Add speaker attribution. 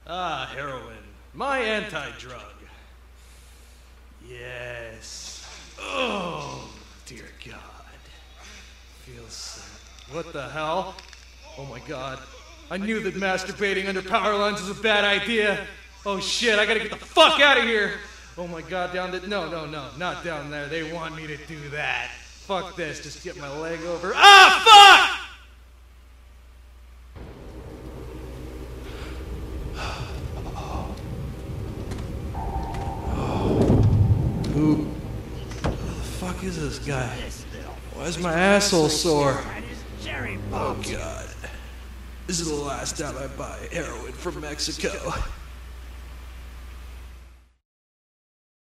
Speaker 1: Ah, heroin. My anti-drug. Yes. Oh, dear God. Feels so... What the hell? Oh my God. I knew that masturbating under power lines was a bad idea. Oh shit, I gotta get the fuck out of here. Oh my God, down there. No, not down there. They want me to do that. Fuck this, just get my leg over. Ah, fuck! Who the fuck is this guy? Why is my asshole sore? Oh God. This is the last time I buy heroin from Mexico.